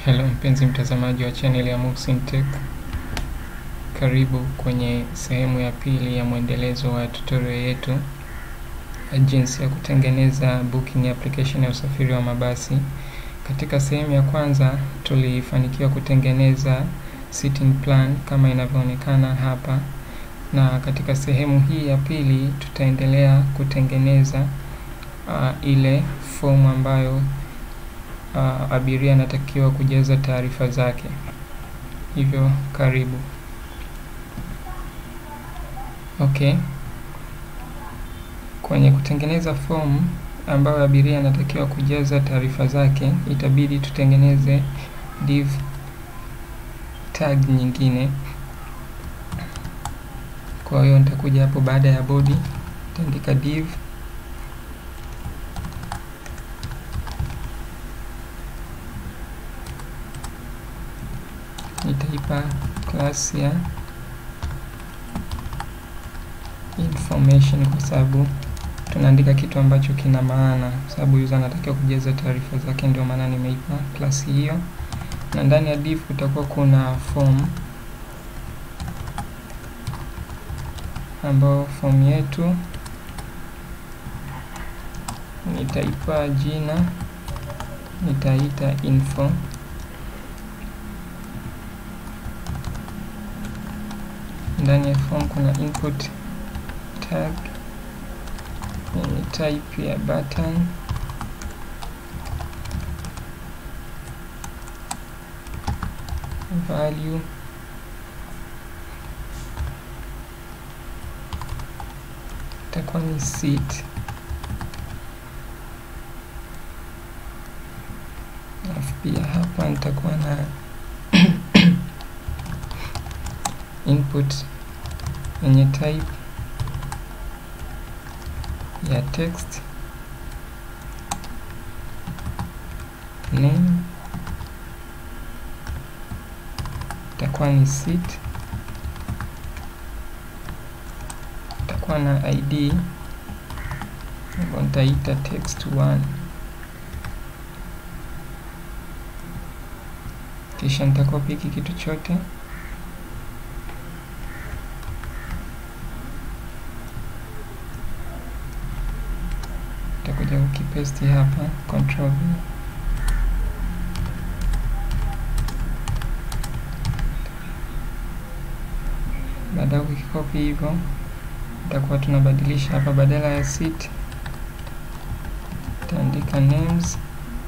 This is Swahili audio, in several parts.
Hello mpenzi mtazamaji wa channel ya Muhsin Tech. Karibu kwenye sehemu ya pili ya mwendelezo wa tutorial yetu jinsi ya kutengeneza booking application ya usafiri wa mabasi. Katika sehemu ya kwanza tulifanikiwa kutengeneza seating plan kama inavyoonekana hapa, na katika sehemu hii ya pili tutaendelea kutengeneza ile form ambayo abiria anatakiwa kujaza taarifa zake. Hivyo karibu. Okay. Kwenye kutengeneza form ambayo abiria anatakiwa kujaza taarifa zake, itabidi tutengeneze div tag nyingine. Kwa hiyo nitakuja hapo baada ya body, nitaandika div nitaipa class ya information kwa sababu tunaandika kitu ambacho kina maana, kwa sababu user anatakiwa kujaza taarifa zake, ndio maana nimeipa class hiyo. Na ndani ya div kutakuwa kuna form, ambao form yetu nitaipa jina, nitaita info. Ndani ya form kuna input tag yenye type ya button, value itakuwa ni seat, alafu pia hapa nitakuwa na input yenye type ya text, name itakuwa ni seat, itakuwa na ID ambayo nitaita text1, kisha nitakopi hiki kitu chote nitakuja kukipaste hapa, control V. Baada ya kukikopi hivyo, tutakuwa tunabadilisha hapa, badala ya seat nitaandika names,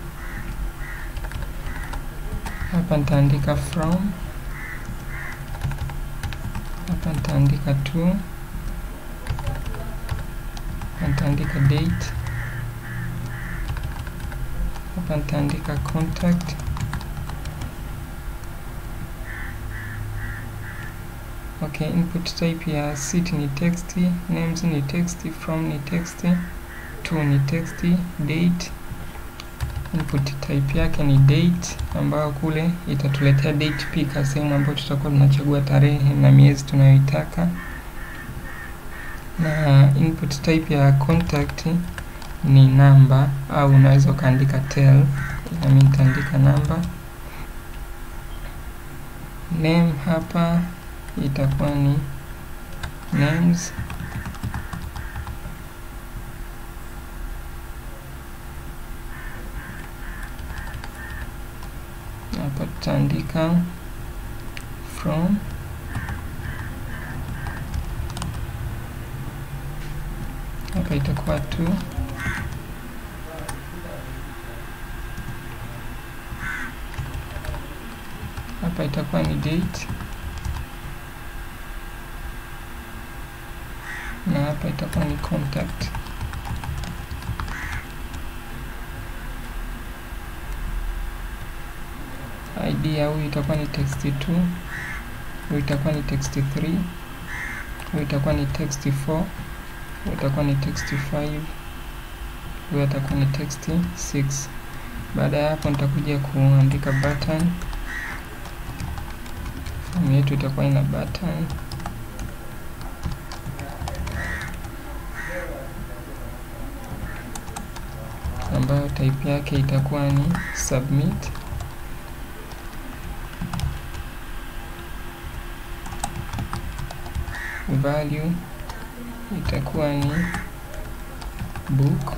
hapa nitaandika from, hapa nitaandika to, nitaandika date, hapa nitaandika contact, okay. Input type ya seat ni text, names ni text, from ni text, to ni text, date input type yake ni date, ambayo kule itatuletea date picker, sehemu ambayo tutakuwa tunachagua tarehe na miezi tunayoitaka. Na input type ya contact ni namba, au unaweza ukaandika tel, na mimi nitaandika namba. Name hapa itakuwa ni names, hapa tutaandika from, hapa itakuwa to, hapa itakuwa ni date, na hapa itakuwa ni contact. ID ya huyu itakuwa ni text2, huyu itakuwa ni text3, huyu itakuwa ni text4, huyu itakuwa ni text5, huyu itakuwa ni text6. Baada ya hapo nitakuja kuandika button, form yetu itakuwa ina button, ambayo type yake itakuwa ni submit. value itakuwa ni book.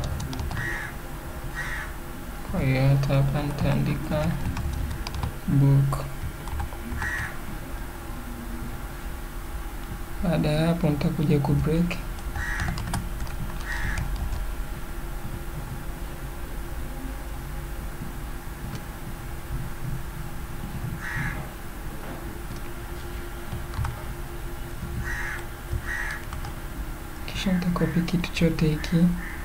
Kwa hiyo hata hapa nitaandika book. Baada ya hapo nitakuja ku break. Kisha nitakopi kitu chote hiki,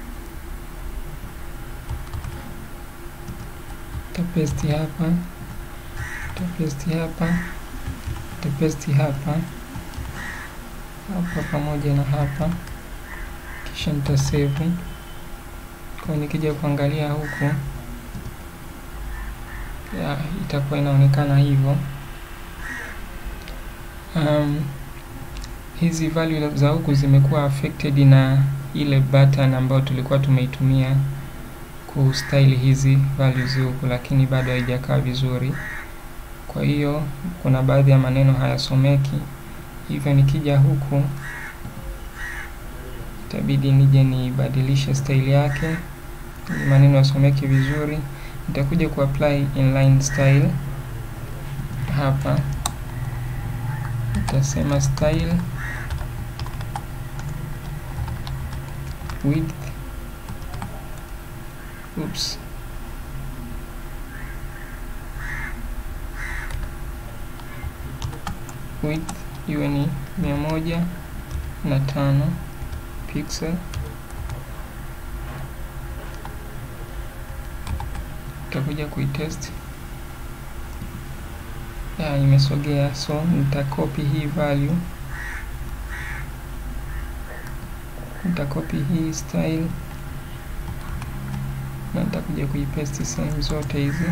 nitapaste hapa, nitapaste hapa, nitapaste hapa, hapa pamoja na hapa, kisha nitasave. Kwa nikija kuangalia huku itakuwa inaonekana hivyo. Hizi value za huku zimekuwa affected na ile button ambayo tulikuwa tumeitumia ku style hizi values huku, lakini bado haijakaa vizuri. Kwa hiyo kuna baadhi ya maneno hayasomeki, hivyo nikija huku itabidi nije nibadilishe style yake ili maneno yasomeke vizuri. Nitakuja ku apply inline style hapa, nitasema style width, width iwe ni 105 pixel. Nitakuja kuitest, imesogea. So nitakopi hii value, nitakopi hii style na nitakuja kuipaste sehemu zote hizi.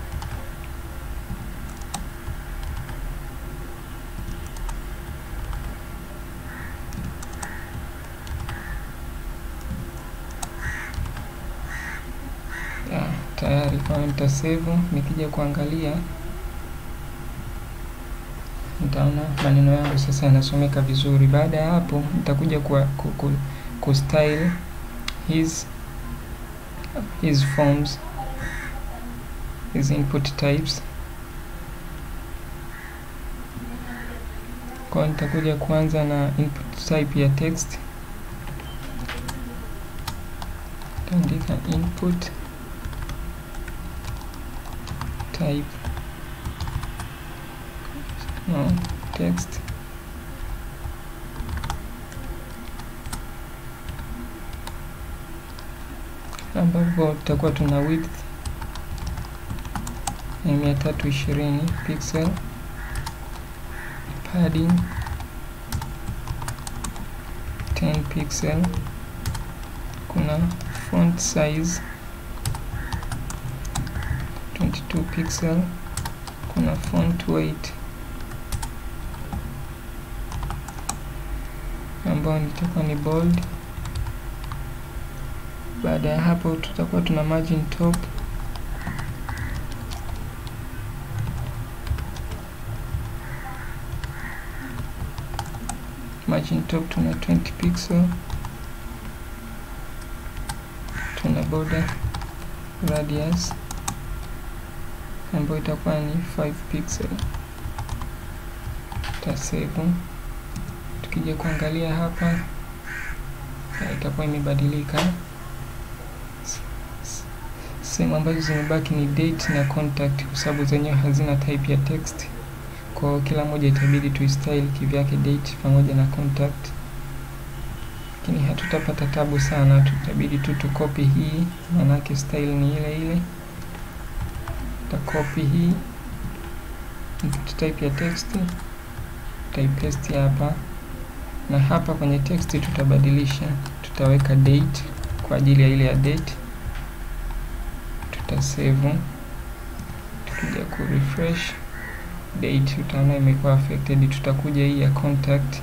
Tayari. Kwa nitasave. Nikija kuangalia nitaona maneno yangu sasa yanasomeka vizuri. Baada ya hapo nitakuja ku style his forms, his input types. Kwa nitakuja kuanza na input type ya text, nitaandika input type text, ambapo tutakuwa tuna width ya 320 pixel, padding 10 pixel, kuna font size 22 pixel, kuna font weight ambayo nitakuwa ni bold. Baada ya hapo tutakuwa tuna margin top, tuna 20 pixel, tuna border radius ambayo itakuwa ni 5 pixel. Tutasave. Tukija kuangalia hapa itakuwa imebadilika. Sehemu ambazo zimebaki ni date na contact, kwa sababu zenyewe hazina type ya text. Kwa kila moja itabidi tu style kivyake, date pamoja na contact. Lakini hatutapata tabu sana, tutabidi tu copy hii, maana style ni ile ile. Copy hii input type ya text, tutapaste hapa, na hapa kwenye text tutabadilisha, tutaweka date kwa ajili ya ile ya date. Tutasave. Tukija ku refresh date utaona imekuwa affected. Tutakuja hii ya contact,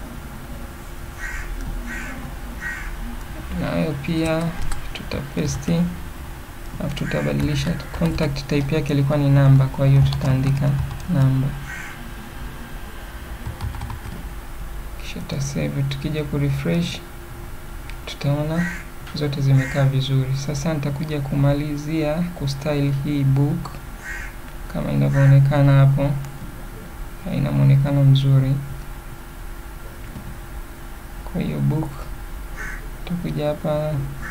nayo pia tutapaste, na tutabadilisha. Contact type yake ilikuwa ni number, kwa hiyo tutaandika number, kisha tutasave. Tukija kurefresh tutaona zote zimekaa vizuri. Sasa nitakuja kumalizia kustyle hii book kama inavyoonekana hapo, haina muonekano mzuri. Kwa hiyo book tutakuja hapa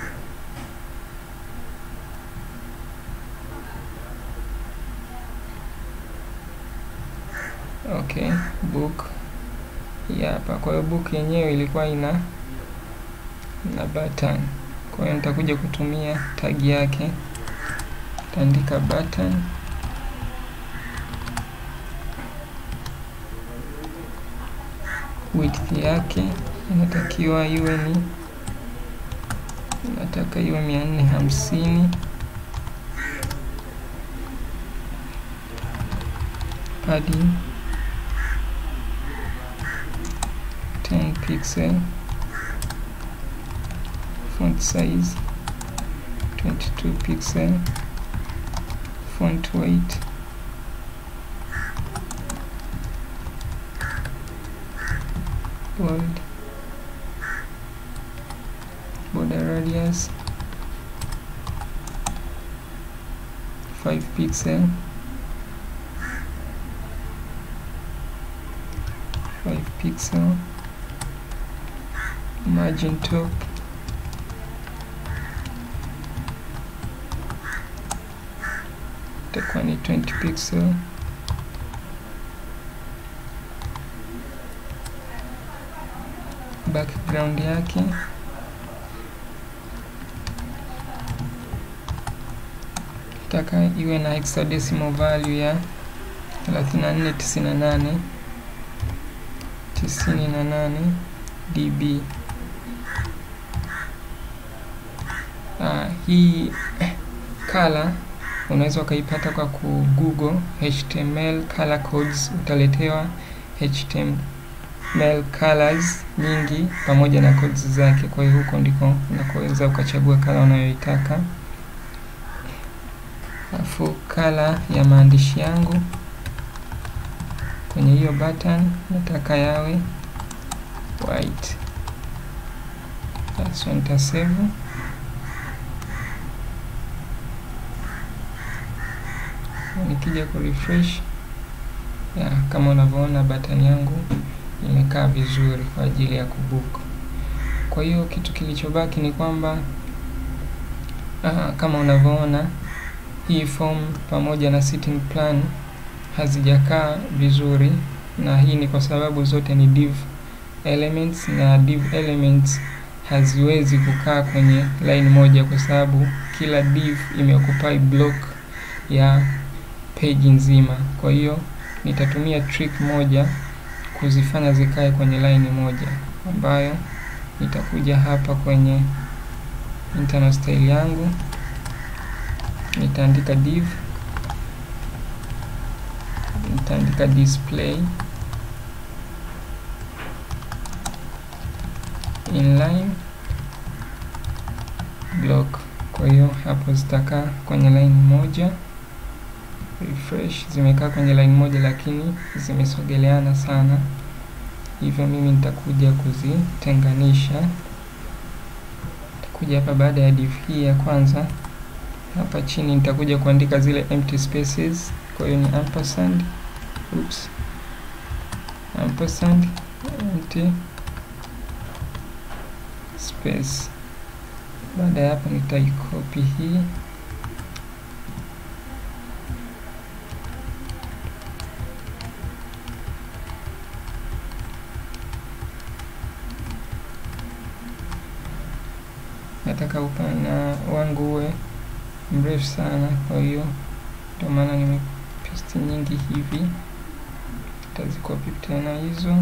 okay, book hapa. Kwa hiyo book yenyewe ilikuwa ina button. Kwa hiyo nitakuja kutumia tag yake, nitaandika button, width yake inatakiwa iwe ni, nataka iwe 450, padding 10 pixel, font size 22 pixel, font weight bold, border radius 5 pixel, 5 pixel, margin top itakuwa ni 20 pixel, background yake nataka iwe na hexadecimal value ya 3498 dB. Hii color unaweza ukaipata kwa Google HTML color codes, utaletewa HTML colors nyingi pamoja na codes zake. Kwa hiyo huko ndiko unaweza ukachagua color unayoitaka. Alafu color ya maandishi yangu kwenye hiyo button nataka yawe white. Sasa nitasave. Nikija ku refresh kama unavyoona button yangu imekaa vizuri kwa ajili ya kubook. Kwa hiyo kitu kilichobaki ni kwamba kama unavyoona hii form pamoja na sitting plan hazijakaa vizuri, na hii ni kwa sababu zote ni div elements, na div elements haziwezi kukaa kwenye line moja kwa sababu kila div imeoccupy block ya page nzima. Kwa hiyo nitatumia trick moja kuzifanya zikae kwenye line moja, ambayo nitakuja hapa kwenye internal style yangu, nitaandika div, nitaandika display inline block. Kwa hiyo hapo zitakaa kwenye line moja. Refresh, zimekaa kwenye line moja lakini zimesogeleana sana, hivyo mimi nitakuja kuzitenganisha. Nitakuja hapa baada ya div hii ya kwanza, hapa chini nitakuja kuandika zile empty spaces. Kwa hiyo ni ampersand, ampersand empty space. Baada ya hapo nitaicopy hii, nataka upana wangu uwe mrefu sana, kwa hiyo ndio maana nimepaste nyingi hivi. Tazikopi tena hizo,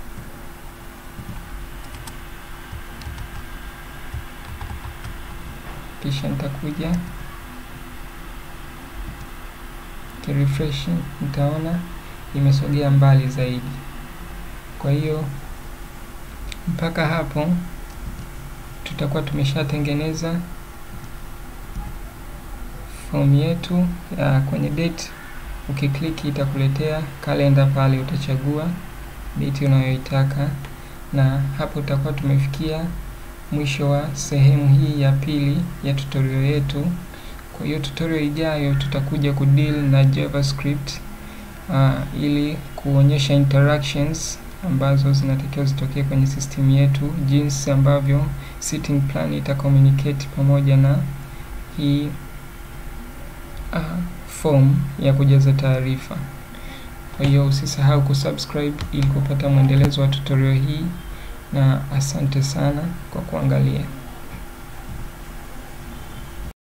kisha nitakuja refresh, nitaona imesogea mbali zaidi. Kwa hiyo mpaka hapo tutakuwa tumeshatengeneza form yetu. Kwenye date ukiklik itakuletea kalenda pale, utachagua date unayoitaka. Na hapo tutakuwa tumefikia mwisho wa sehemu hii ya pili ya tutorial yetu. Kwa hiyo tutorial ijayo tutakuja kudeal na JavaScript ili kuonyesha interactions ambazo zinatakiwa zitokee kwenye system yetu, jinsi ambavyo sitting plan itacommunicate pamoja na hii form ya kujaza taarifa. Kwa hiyo usisahau kusubscribe ili kupata mwendelezo wa tutorial hii, na asante sana kwa kuangalia.